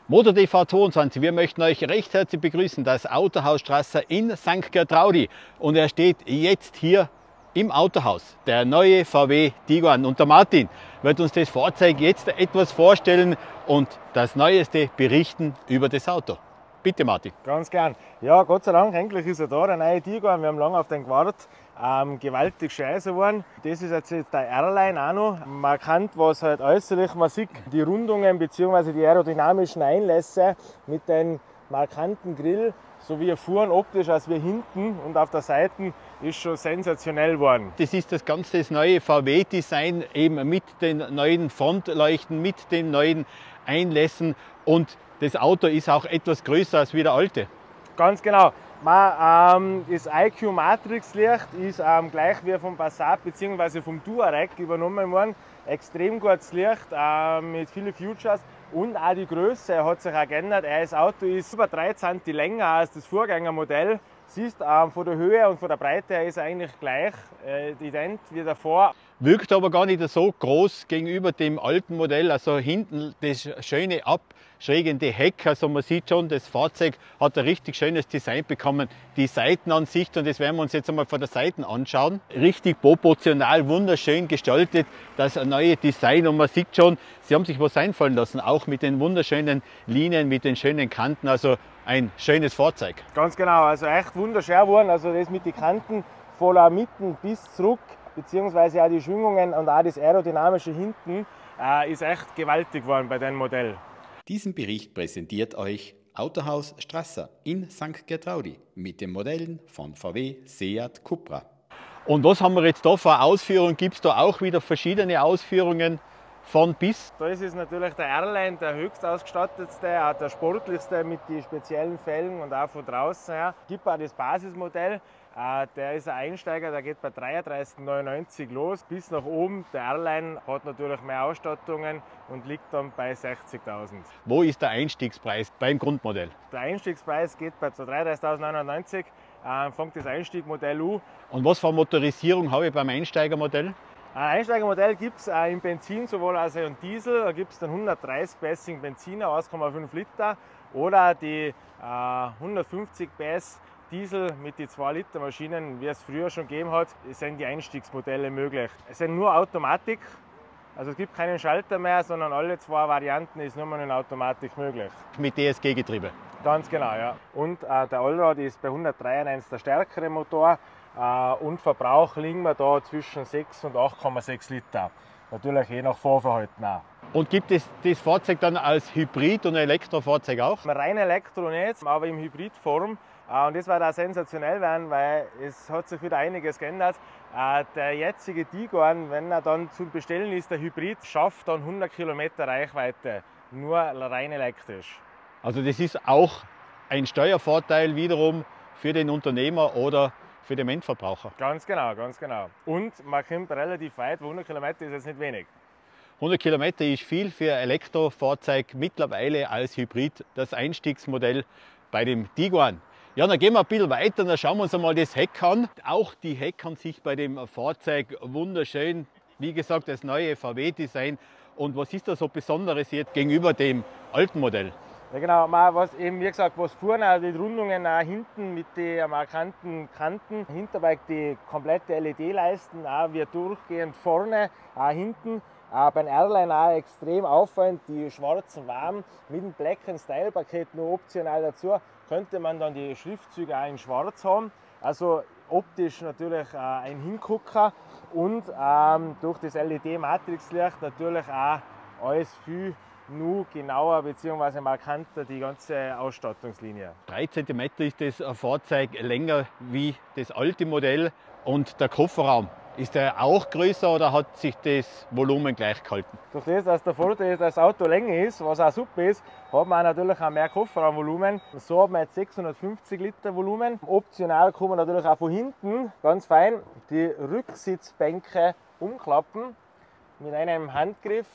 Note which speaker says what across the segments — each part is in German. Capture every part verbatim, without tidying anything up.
Speaker 1: MotorTV zweiundzwanzig, wir möchten euch recht herzlich begrüßen, das Autohaus Strasser in Sankt Gertraudi. Und er steht jetzt hier im Autohaus, der neue V W Tiguan. Und der Martin wird uns das Fahrzeug jetzt etwas vorstellen und das Neueste berichten über das Auto. Bitte Martin.
Speaker 2: Ganz gern. Ja, Gott sei Dank, endlich ist er da, der neue Tiguan. Wir haben lange auf den gewartet. Ähm, gewaltig scheiße geworden. Das ist jetzt, jetzt der R-Line auch noch. Markant, was halt äußerlich, man sieht die Rundungen bzw. die aerodynamischen Einlässe mit den markanten Grill, sowie vorn optisch als wir hinten und auf der Seite ist schon sensationell geworden.
Speaker 1: Das ist das ganze das neue V W-Design, eben mit den neuen Frontleuchten, mit den neuen Einlässen, und das Auto ist auch etwas größer als wie der alte.
Speaker 2: Ganz genau. Man, ähm, das I Q Matrix Licht ist ähm, gleich wie vom Passat bzw. vom Touareg übernommen worden. Extrem gutes Licht äh, mit vielen Features und auch die Größe hat sich auch geändert. Das Auto ist über drei Zentimeter länger als das Vorgängermodell. Siehst, ähm, von der Höhe und von der Breite her ist er eigentlich gleich, äh, ident wie davor.
Speaker 1: Wirkt aber gar nicht so groß gegenüber dem alten Modell. Also hinten das schöne abschrägende Heck. Also man sieht schon, das Fahrzeug hat ein richtig schönes Design bekommen. Die Seitenansicht, und das werden wir uns jetzt einmal von der Seite anschauen, richtig proportional, wunderschön gestaltet. Das neue Design, und man sieht schon, sie haben sich was einfallen lassen, auch mit den wunderschönen Linien, mit den schönen Kanten. Also ein schönes Fahrzeug.
Speaker 2: Ganz genau, also echt wunderschön geworden. Also das mit den Kanten voller Mitten bis zurück, beziehungsweise auch die Schwingungen und auch das aerodynamische hinten äh, ist echt gewaltig geworden bei dem Modell.
Speaker 1: Diesen Bericht präsentiert euch Autohaus Strasser in Sankt Gertraudi mit den Modellen von V W, Seat, Cupra. Und was haben wir jetzt da für Ausführungen? Gibt es da auch wieder verschiedene Ausführungen von bis?
Speaker 2: Da ist es natürlich der R-Line, der höchst ausgestattetste, auch der sportlichste mit den speziellen Felgen und auch von draußen her. Es gibt auch das Basismodell, äh, der ist ein Einsteiger, der geht bei dreiunddreißig neunundneunzig los bis nach oben. Der R-Line hat natürlich mehr Ausstattungen und liegt dann bei sechzigtausend.
Speaker 1: Wo ist der Einstiegspreis beim Grundmodell?
Speaker 2: Der Einstiegspreis geht bei dreiunddreißigtausendneunhundertneunundneunzig, äh, fängt das Einstiegmodell an.
Speaker 1: Und was für eine Motorisierung habe ich beim Einsteigermodell?
Speaker 2: Ein Einsteigermodell gibt es im Benzin sowohl als auch im Diesel. Da gibt es den hundertdreißig P S Benziner, eins Komma fünf Liter, oder die äh, hundertfünfzig P S Diesel mit den zwei Liter Maschinen, wie es früher schon gegeben hat, sind die Einstiegsmodelle möglich. Es sind nur Automatik, also es gibt keinen Schalter mehr, sondern alle zwei Varianten ist nur in Automatik möglich.
Speaker 1: Mit D S G-Getriebe? Ganz
Speaker 2: genau, ja. Und äh, der Allrad ist bei hundertdreiundneunzig der stärkere Motor. Und Verbrauch liegen wir da zwischen sechs und acht Komma sechs Liter. Natürlich je nach Fahrverhalten auch.
Speaker 1: Und gibt es das Fahrzeug dann als Hybrid- und Elektrofahrzeug auch?
Speaker 2: Rein Elektro nicht, aber in Hybridform. Und das wird auch sensationell werden, weil es hat sich wieder einiges geändert. Der jetzige Tiguan, wenn er dann zum Bestellen ist, der Hybrid, schafft dann hundert Kilometer Reichweite, nur rein elektrisch.
Speaker 1: Also das ist auch ein Steuervorteil wiederum für den Unternehmer oder für den Endverbraucher.
Speaker 2: Ganz genau, ganz genau. Und man kommt relativ weit, hundert Kilometer ist jetzt nicht wenig.
Speaker 1: hundert Kilometer ist viel für ein Elektrofahrzeug, mittlerweile als Hybrid das Einstiegsmodell bei dem Tiguan. Ja, dann gehen wir ein bisschen weiter, dann schauen wir uns einmal das Heck an. Auch die Heckansicht bei dem Fahrzeug wunderschön. Wie gesagt, das neue V W-Design. Und was ist da so Besonderes jetzt gegenüber dem alten Modell?
Speaker 2: Ja, genau, was eben, wie gesagt, was vorne, die Rundungen auch hinten mit den markanten Kanten, Hinterbike die komplette L E D-Leisten, auch wie durchgehend vorne, auch hinten. Auch beim R-Line auch extrem auffallend, die schwarzen Waben mit dem Black and Style Paket nur optional dazu, könnte man dann die Schriftzüge auch in schwarz haben. Also optisch natürlich äh, ein Hingucker und ähm, durch das L E D-Matrixlicht natürlich auch alles viel nur genauer bzw. markanter die ganze Ausstattungslinie.
Speaker 1: drei Zentimeter ist das Fahrzeug länger wie das alte Modell, und der Kofferraum, ist der auch größer oder hat sich das Volumen gleich gehalten?
Speaker 2: Durch das, dass der Vorteil ist, dass das Auto länger ist, was auch super ist, hat man natürlich auch mehr Kofferraumvolumen. So hat man jetzt sechshundertfünfzig Liter Volumen. Optional kann man natürlich auch von hinten ganz fein die Rücksitzbänke umklappen mit einem Handgriff.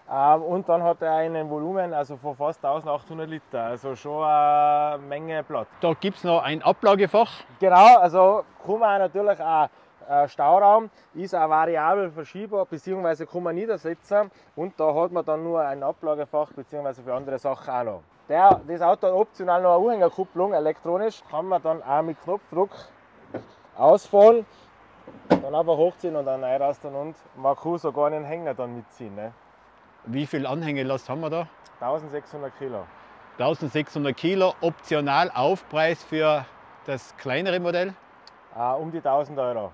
Speaker 2: Und dann hat er einen Volumen also von fast eintausendachthundert Liter, also schon eine Menge Platz.
Speaker 1: Da gibt es noch ein Ablagefach.
Speaker 2: Genau, also kann man natürlich auch Stauraum, ist auch variabel verschiebbar bzw. kann man niedersetzen, und da hat man dann nur ein Ablagefach bzw. für andere Sachen auch noch. Der, das Auto hat optional noch eine Anhängerkupplung, elektronisch. Kann man dann auch mit Knopfdruck ausfahren, dann einfach hochziehen und dann reinrastern und man kann sogar einen Hänger dann mitziehen. Ne?
Speaker 1: Wie viel Anhängelast haben wir da?
Speaker 2: eintausendsechshundert Kilo.
Speaker 1: eintausendsechshundert Kilo, optional Aufpreis für das kleinere Modell?
Speaker 2: Uh, um die tausend Euro.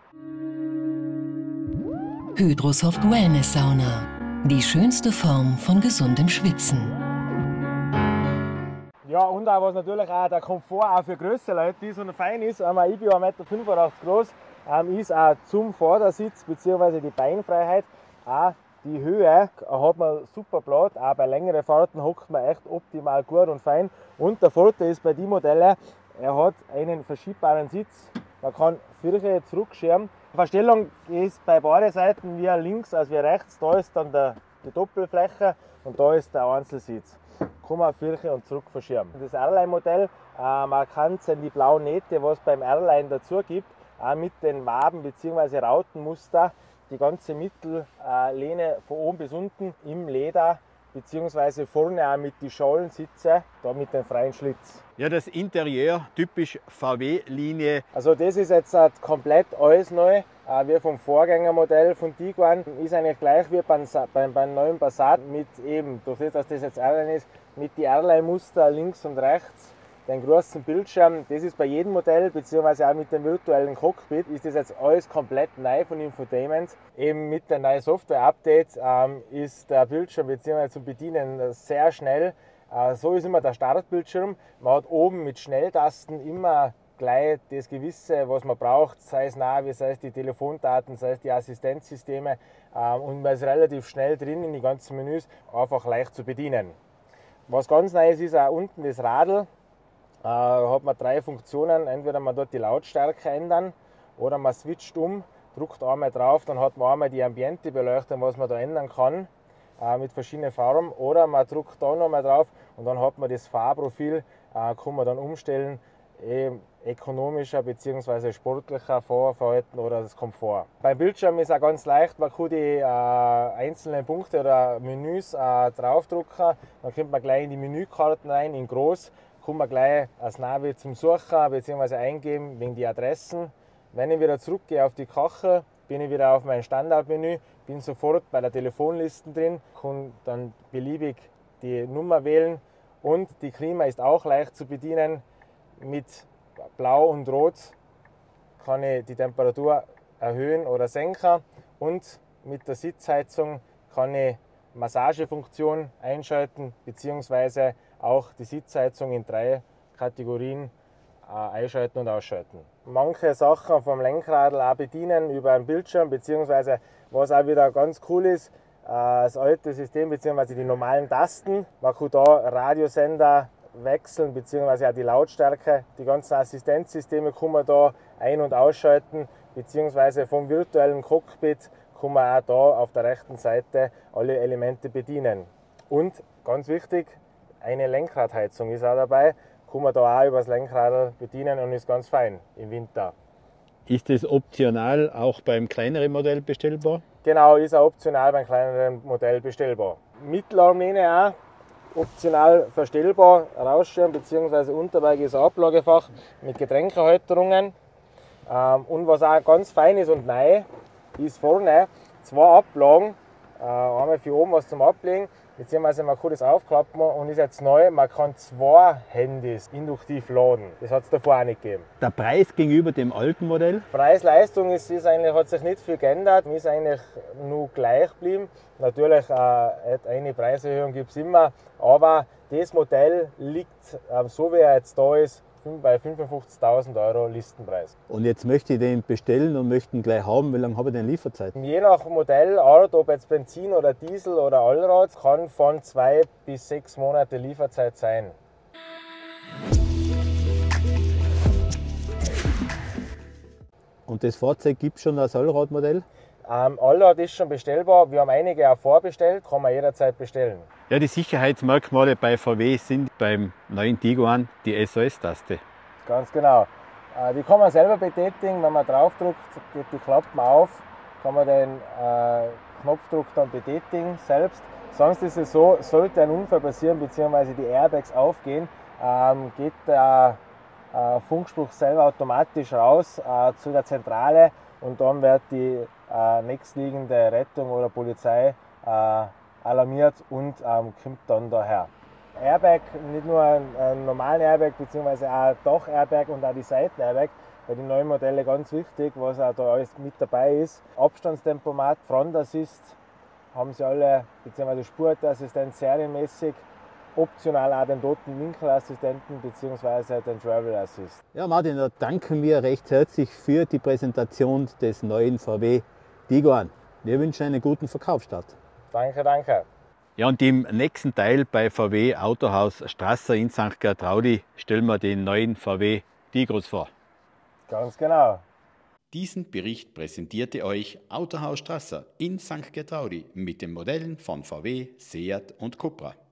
Speaker 3: Hydrosoft Wellness Sauna. Die schönste Form von gesundem Schwitzen.
Speaker 2: Ja, und auch was natürlich auch der Komfort auch für größere Leute, die so fein ist. Ich bin ja eins Komma fünfundachtzig Meter groß, ist auch zum Vordersitz bzw. die Beinfreiheit. Auch die Höhe hat man super Platz. Auch bei längeren Fahrten hockt man echt optimal gut und fein. Und der Vorteil ist bei den Modellen, er hat einen verschiebbaren Sitz. Man kann Fürche zurückschirmen. Die Verstellung ist bei beiden Seiten wie links als wie rechts. Da ist dann der, die Doppelfläche und da ist der Einzelsitz. Kann man Fürche und zurück verschirmen. Das Airline-Modell, äh, markant sind die blauen Nähte, was beim Airline dazu gibt. Auch mit den Waben bzw. Rautenmuster. Die ganze Mittellehne von oben bis unten im Leder, beziehungsweise vorne auch mit den Schalensitze, da mit dem freien Schlitz.
Speaker 1: Ja, das Interieur, typisch V W-Linie.
Speaker 2: Also das ist jetzt halt komplett alles neu, wie vom Vorgängermodell von Tiguan. Ist eigentlich gleich wie beim, beim, beim neuen Passat, mit eben, durch das, dass das jetzt Airline ist, mit den Airline-Muster links und rechts. Den großen Bildschirm, das ist bei jedem Modell, beziehungsweise auch mit dem virtuellen Cockpit, ist das jetzt alles komplett neu von Infotainment. Eben mit den neuen Software-Updates ähm, ist der Bildschirm beziehungsweise zum Bedienen sehr schnell. Äh, so ist immer der Startbildschirm. Man hat oben mit Schnelltasten immer gleich das Gewisse, was man braucht, sei es Navi, sei es die Telefondaten, sei es die Assistenzsysteme. Ähm, und man ist relativ schnell drin in die ganzen Menüs, einfach leicht zu bedienen. Was ganz neu ist, ist auch unten das Radl. Äh, hat man drei Funktionen, entweder man dort die Lautstärke ändern oder man switcht um, drückt einmal drauf, dann hat man einmal die Ambiente-Beleuchtung, was man da ändern kann, äh, mit verschiedenen Farben, oder man drückt da nochmal drauf und dann hat man das Fahrprofil, äh, kann man dann umstellen, eh, ökonomischer bzw. sportlicher Fahrverhalten oder das Komfort. Beim Bildschirm ist auch ganz leicht, man kann die äh, einzelnen Punkte oder Menüs äh, draufdrücken, dann kommt man gleich in die Menükarten rein, in groß. Kann man gleich als Navi zum Suchen bzw. eingeben wegen die Adressen. Wenn ich wieder zurückgehe auf die Kachel, bin ich wieder auf mein Standardmenü, bin sofort bei der Telefonliste drin, kann dann beliebig die Nummer wählen und die Klima ist auch leicht zu bedienen. Mit Blau und Rot kann ich die Temperatur erhöhen oder senken und mit der Sitzheizung kann ich Massagefunktion einschalten bzw. auch die Sitzheizung in drei Kategorien äh, einschalten und ausschalten. Manche Sachen vom Lenkrad auch bedienen über einen Bildschirm bzw. was auch wieder ganz cool ist, äh, das alte System bzw. die normalen Tasten. Man kann da Radiosender wechseln bzw. auch die Lautstärke. Die ganzen Assistenzsysteme kann man da ein- und ausschalten bzw. vom virtuellen Cockpit kann man auch da auf der rechten Seite alle Elemente bedienen. Und ganz wichtig, eine Lenkradheizung ist auch dabei, kann man da auch über das Lenkrad bedienen und ist ganz fein im Winter.
Speaker 1: Ist das optional auch beim kleineren Modell bestellbar?
Speaker 2: Genau, ist auch optional beim kleineren Modell bestellbar. Mittelarmlehne auch optional verstellbar, Rausschirm bzw. Unterbeig ist ein Ablagefach mit Getränkehalterungen. Und was auch ganz fein ist und neu, ist vorne zwei Ablagen, einmal für oben was zum Ablegen, beziehungsweise man kann das aufklappen und ist jetzt neu, man kann zwei Handys induktiv laden. Das hat es davor auch nicht gegeben.
Speaker 1: Der Preis gegenüber dem alten Modell?
Speaker 2: Preis-Leistung ist, ist eigentlich, hat sich nicht viel geändert, ist eigentlich nur gleich geblieben. Natürlich äh, eine Preiserhöhung gibt es immer, aber das Modell liegt, äh, so wie er jetzt da ist, bei fünfundfünfzigtausend Euro Listenpreis.
Speaker 1: Und jetzt möchte ich den bestellen und möchte ihn gleich haben. Wie lange habe ich denn Lieferzeit?
Speaker 2: Je nach Modell, Art, ob jetzt Benzin oder Diesel oder Allrad, kann von zwei bis sechs Monate Lieferzeit sein.
Speaker 1: Und das Fahrzeug gibt es schon als Allradmodell?
Speaker 2: Ähm, Allrad ist schon bestellbar. Wir haben einige auch vorbestellt, kann man jederzeit bestellen.
Speaker 1: Ja, die Sicherheitsmerkmale bei V W sind beim neuen Tiguan die S O S-Taste.
Speaker 2: Ganz genau. Äh, die kann man selber betätigen. Wenn man draufdrückt, geht die Klappen auf, kann man den äh, Knopfdruck dann betätigen selbst. Sonst ist es so, sollte ein Unfall passieren bzw. die Airbags aufgehen, ähm, geht der äh, Funkspruch selber automatisch raus äh, zu der Zentrale und dann wird die äh, nächstliegende Rettung oder Polizei äh, alarmiert und ähm, kommt dann daher. Airbag, nicht nur ein, ein normalen Airbag bzw. auch Dach-Airbag und auch die Seiten-Airbag, bei den neuen Modellen ganz wichtig, was auch da alles mit dabei ist. Abstandstempomat, Front Assist haben sie alle, bzw. Spurtassistent serienmäßig, optional auch den toten Winkelassistenten bzw. den Travel Assist.
Speaker 1: Ja, Martin, da danken wir recht herzlich für die Präsentation des neuen V W Tiguan. Wir wünschen einen guten Verkaufsstart.
Speaker 2: Danke, danke.
Speaker 1: Ja, und im nächsten Teil bei V W Autohaus Strasser in Sankt Gertraudi stellen wir den neuen V W Tigros vor.
Speaker 2: Ganz genau.
Speaker 4: Diesen Bericht präsentierte euch Autohaus Strasser in Sankt Gertraudi mit den Modellen von V W, Seat und Cupra.